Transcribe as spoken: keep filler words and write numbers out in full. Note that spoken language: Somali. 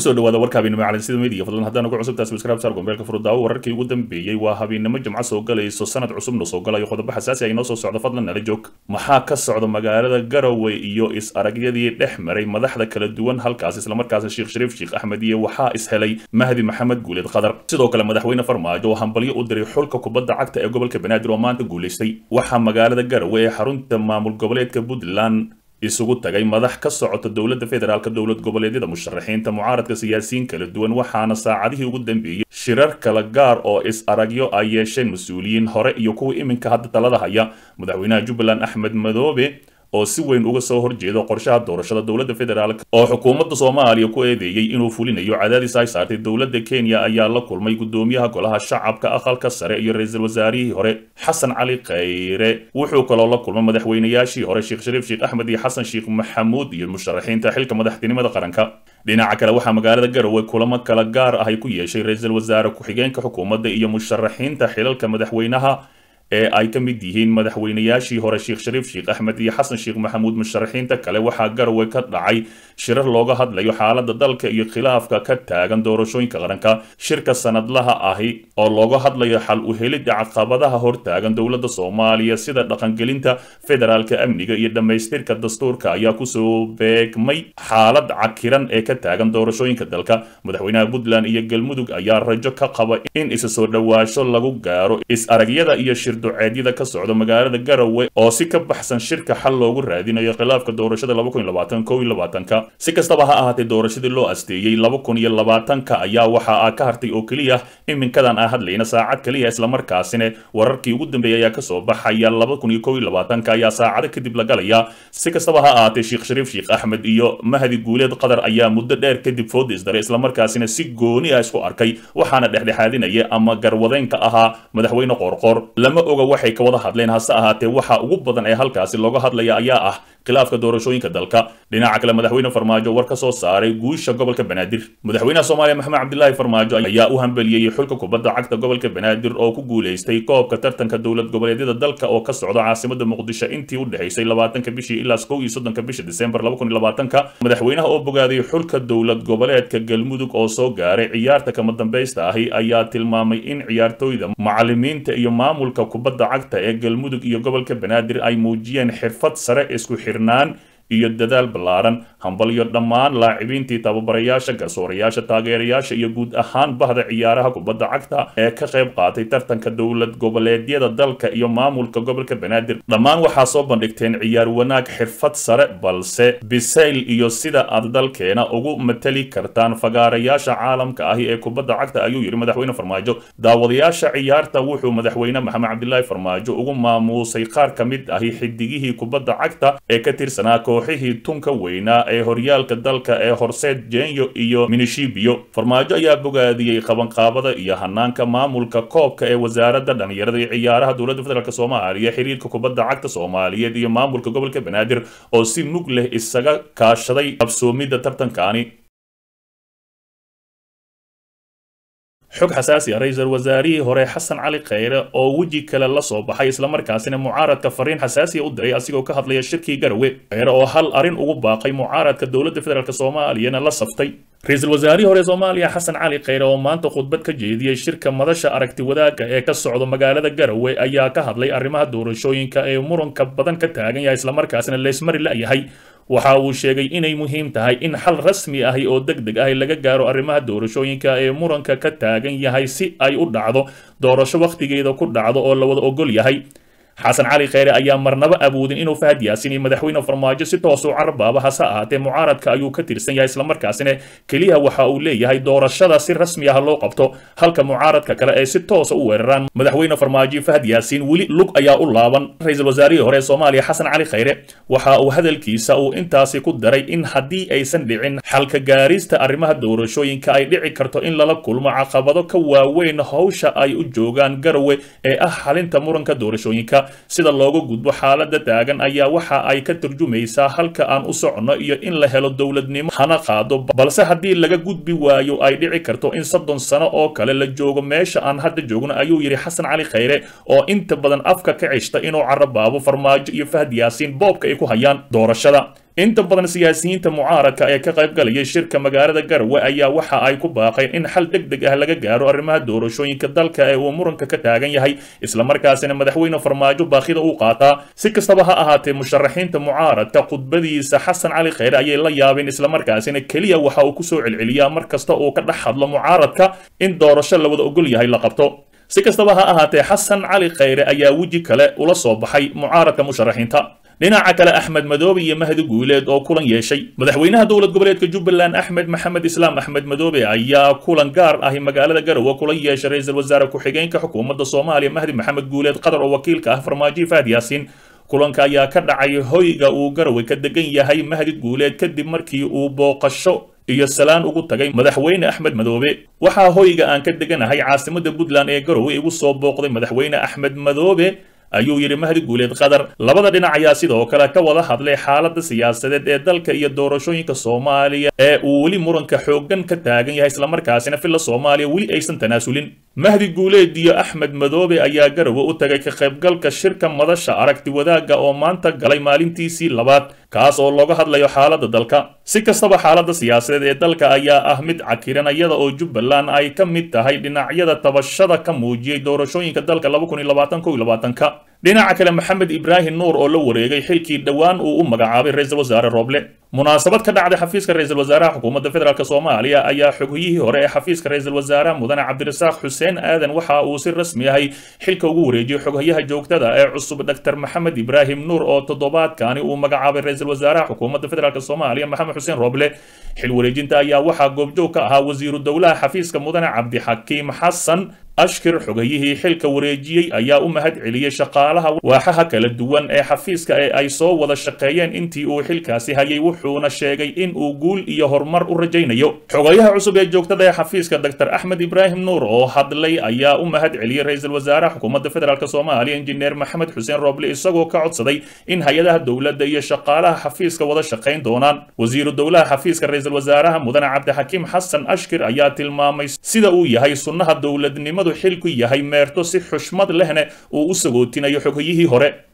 kusoo dhawaada warka habeenimo calansida media fadlan haddana ku cusubtaas subscribe saar gombeelka furdaawo wararkii ugu dambeeyay waa habeenimo jimco soo galayso sanad cusubna soo galayo qodobo xasaasi ah inoo soo socdo fadlan nala joog maxaa ka socda magaalada Garowe iyo is aragyadii dhex maray madaxda kala duwan halkaas isla markaasna Sheekh Shariif Sheekh Axmed iyo waxa is helay Mahdi Maxamed Guuleed Qadar sidoo kale madaxweyne Farmaajo oo hambalyo u diray xulka kubadda cagta ee gobolka Banaadir oo maanta guuleystay waxa magaalada Garowe ee xarunta maamul goboleedka Puntland isugu tagay madax ka socota dawladda federaalka dawlad goboleedyada musharaxiinta mucaaradka siyaasiyiin kala duwan waxaana saacadihii ugu dambeeyay shirar kala gaar oo is aragyo ay yeesheen mas'uuliyiin hore iyo kuwa iminka hadda talada haya madaxweynaha Jubbaland Axmed Madoobe oo si weyn uga soo horjeedo qorshaha doorashada dawladda federaalka oo xukuumadda Soomaaliya ku eedeeyay inuu fulinayo cadaadis ay saartay dawladda Kenya ayaa la kulmay gudoomiyaha golaha shacabka aqalka sare iyo ra'iisul wasaarihii hore Xasan Cali Khayre wuxuu kaloo la kulmay madaxweynayaashii hore Sheekh Shariif Sheekh Axmed iyo Xasan Sheekh Maxamuud iyo musharaxiinta xilka madaxtinimada qaranka dhinaca kale waxa magaalada Garowe kulamo kala gaar ah ay ku yeeshay ra'iisul wasaare ku xigeenka xukuumadda iyo musharaxiinta xilalka madaxweynaha ee ay ka mid yihiin madaxweynayaashii hore Sheekh Shariif Sheekh Axmed iyo Xasan Sheekh Maxamuud musharaxiinta kale waxa Garowe ka dhacay shirar looga hadlayo xaaladda dalka iyo khilaafka ka taagan doorashooyinka qaranka shirka sanadlaha ahi oo looga hadlayo xal u helidda caqabadaha hortaagan dawladda Soomaaliya sida dhaqangelinta federaalka amniga iyo dhameystirka dastuurka ayaa ku soo beegmay xaalad cakiran ee ka taagan doorashooyinka dalka madaxweynaha Puntland iyo Galmudug ayaa rajo ka qaba in isa soo dhawaasho lagu gaaro is aragyada iyo duceedyada ka socdo magaalada Garowe oo si ka baxsan shirka xal loogu raadinayo khilaafka doorashada laba kun iyo labaatan kow iyo labaatan ka si kastaba ha ahaatee doorashadii loo asteeyay laba kun iyo labaatan ka ayaa waxa ay ka hartay oo kaliya iminkadan aan hadlayna saacad kaliya isla markaasina wararkii ugu dambeeyay ayaa ka soo baxaya laba kun iyo kow iyo labaatan ka ayaa saacado kadib la galaya si kastaba ha ahaatee Sheekh Shariif Sheekh Axmed iyo Mahdi Guuleed Qadar ayaa muddo dheer kadib food isdaray isla markaasina si gooni ah isku arkay waxaana dhexdhexaadinaya ama garwadeenka ahaa madaxweyne Qorqor lama oga waxay ka wada hadleen hase ahaatee waxa ugu badan ee halkaasi looga hadlaya ayaa ah khilaafka doorashooyinka dalka dhinaca kale madaxweyne Farmaajo war ka soo saaray guusha gobolka Banaadir madaxweynaha Soomaaliya Maxamed Cabdullaahi Farmaajo ayaa u hambaliyay xulka kubadda cagta gobolka Banaadir oo ku guuleystay koobka tartanka dawlad goboleedyada dalka oo ka socda caasimadda Muqdisho intii u dhaxaysay labaatanka bishii ilaa kow iyo soddonka bisha December laba kun iyo labaatan ka madaxweynaha oo bogaaday xulka dawlad goboleedka Galmudug oo soo gaaray ciyaarta kama dambaysta ahi ayaa tilmaamay in ciyaartooyda macallimiinta iyo maamulka kubadda cagta ee Galmudug iyo gobolka Banaadir ay muujiyeen xirfad sare isku xirnaan iyo dadaal ballaaran hambalyo dhammaan laacibiintii tababarayaasha garsoorayaasha taageerayaasha iyo guud ahaan bahda ciyaaraha kubadda cagta ee ka qayb qaatay tartanka dawlad goboleedyada dalka iyo maamulka gobolka Banaadir dhammaan waxaa soo bandhigteen ciyaar wanaag xirfad sare balse bisayl iyo sida aad dalkeena ugu matali kartaan fagaarayaasha caalamka ah ee kubadda cagta ayuu yiri madaxweyne Farmaajo daawadayaasha ciyaarta wuxuu madaxweyne Maxamed Cabdullaahi Farmaajo ugu maamuusay qaar ka mid ah xidigihii kubadda cagta ee ka tirsanaa kooxihii tunka weynaa ee horyaalka dalka ee Horseed Genyo iyo Minishibio Farmaajo ayaa bogaadiyay qabanqaabada iyo hanaanka maamulka koobka ee wasaaradda dhalinyarada iyo ciyaaraha dawladda federaalka Soomaaliya xiriirka kubadda cagta Soomaaliyeed iyo maamulka gobolka Banaadir oo si mug leh isaga kaashaday qabsoomida tartankani xog xasaasi ah ra'iisul wasaarihii hore Xasan Cali Khayre oo waji kale la soo baxay isla markaasina mucaaradka fariin xasaasi ah u diray asigoo ka hadlaya shirkii Garowe Khayre oo hal arin ugu baaqay mucaaradka dawladda federaalka Soomaaliya la saftay ra'iisul wasaarihii hore Soomaaliya Xasan Cali Khayre oo maanta khudbad ka jeediyay shirka madasha aragti wadaagga ee ka socda magaalada Garowe ayaa ka hadlay arrimaha doorashooyinka ee muranka badan ka taagan yahay isla markaasina leesmari la yahay waxa uu sheegay inay muhiim tahay in xal rasmi ah oo degdeg ah laga gaaro arrimaha doorashooyinka ee muranka ka taagan yahay si ay u dhacdo doorasho waqtigeeda ku dhacdo oo la wada ogol yahay Xasan Cali Khayre ayaa marnaba awoodin inuu Fahad Yaasin madaxweyne Farmaajo si toos u carbaaba hase ahaatee mucaaradka ayuu ka tirsan yahay isla markaasina kaliya waxa uu leeyahay doorashada si rasmi ah loo qabto halka mucaaradka kale ay si toos u weeraraan madaxweyne Farmaajo Fahad Yaasin wili lug ayaa u laaban ra'iisul wasaarihii hore Soomaaliya Xasan Cali Khayre waxa uu hadalkiisa uu intaasi ku daray in haddii aysan dhicin xalka gaarista arrimaha doorashooyinka ay dhici karto in lala kulmo caqabado ka waaweyn hawsha ay u joogaan Garowe ee ah xalinta muranka doorashooyinka sida looga gudbo xaaladda taagan ayaa waxa ay ka turjumaysaa halka aan u socono iyo in la helo dawladnimo hana qaado balse haddii laga gudbi waayo ay dhici karto in soddon sano oo kale la joogo meesha aan hadda joogno ayuu yiri Xasan Cali Khayre oo inta badan afka ka cishta inuu carabaabo Farmaajo iyo Fahad Yaasin boobka ay ku hayaan doorashada inta badan siyaasiyiinta mucaaradka ee ka qaybgalaya shirka magaalada Garowe ayaa waxa ay ku baaqeen in xal degdeg ah laga gaaro arrimaha doorashooyinka dalka ee uu muranka ka taagan yahay isla markaasina madaxweyne Farmaajo baaqida uu qaataa si kastaba ha ahaatee musharaxiinta mucaaradka khudbadiisa Xasan Cali Khayre ayay la yaabeen isla markaasina kaliya waxa uu ku soo celceliyaa mar kasta oo ka dhex hadlo mucaaradka in doorasho la wada ogol yahay la qabto si kastaba ha ahaatee Xasan Cali Khayre ayaa waji kale ula soo baxay mucaaradka musharaxiinta dhinaca kale Axmed Madoobe iyo Mahdi Guuleed oo kulan yeeshay madaxweynaha dowlad goboleedka Jubbaland Axmed Maxamed Islaam Axmed Madoobe ayaa kulan gaar ah magaalada Garowe kulan yeeshay ra'iisul wasaare ku-xigeenka xukuumadda Soomaaliya Mahdi Maxamed Guuleed qadar oo wakiilka ah Farmaajo Faad Yaasiin kulanka ayaa ka dhacay hoyga uu Garowe ka degan yahay Mahdi Guuleed kadib markii uu booqasho iyo salaan ugu tagay madaxweyne Axmed Madoobe waxa hoyga aan ka deganahay caasimadda Puntland ee Garowe igu soo booqday madaxweyne Axmed Madoobe ayuu yiri Mahdi Guuleed qadar labada dhinac ayaa sidoo kale ka wada hadlay xaaladda siyaasadeed ee dalka iyo doorashooyinka Soomaaliya ee uu wali muranka xoogan ka taagan yahay isla markaasina filla Soomaaliya wali aysan tanaasulin Mahdi Guuleed iyo Axmed Madoobe ayaa Garowe u tagay ka qaybgalka shirka madasha aragti wadaaga oo maanta galay maalintiisii labaad kaas oo looga hadlayo xaaladda dalka si kastaba xaaladda siyaasadeed ee dalka ayaa ah mid cakiran iyada oo Jubbaland ay ka mid tahay dhinacyada tabashada ka muujiyay doorashooyinka dalka laba kun iyo labaatan iyo labaatanka dhinaca kale Maxamed Ibrahim Nuur oo la wareegay xilkii dhawaan uu u magacaabay ra'iisul wasaare Roble munaasabad ka dhacday xafiiska ra'iisul wasaaraha xukuumadda federaalka Soomaaliya ayaa xogiyihii hore ee xafiiska ra'iisul wasaaraha Mudane Cabdirasaaq Xuseen Aadan waxa uu si rasmi ah xilka ugu wareejiyay xogayaha joogtada ee cusub Dr Maxamed Ibrahim Nuur oo toddobaadkani uu magacaabay ra'iisul wasaaraha xukuumadda federaalka Soomaaliya Maxamed Xuseen Roble xil wareejinta ayaa waxa goobjoog ka ahaa wasiiru dawlaha xafiiska Mudane Cabdi Xakiim Xasan ashkir xogayihii xilka wareejiyay ayaa u mahad celiyay shaqaalaha waaxaha kala duwan ee xafiiska ee ay soo wada shaqeeyeen intii uu xilkaasi hayay wuxuuna sheegay in uu guul iyo horumar u rajaynayo xogayaha cusub ee joogtada ee xafiiska Dr Axmed Ibrahim Nuur oo hadlay ayaa u mahad celiyay ra'iisul wasaaraha xukuumadda federaalka Soomaaliya injineer Maxamed Xuseen Roble isagoo ka codsaday in hay'adaha dawladda iyo shaqaalaha xafiiska wada shaqeyn doonaan wasiiru dawlaha xafiiska ra'iisul wasaaraha Mudane Cabdi Xakiim Xasan ashkir ayaa tilmaamay sida uu yahay sunnaha dawladnimada xilku yahay meerto si xushmad lehna uu u sagootinayo xogayihii hore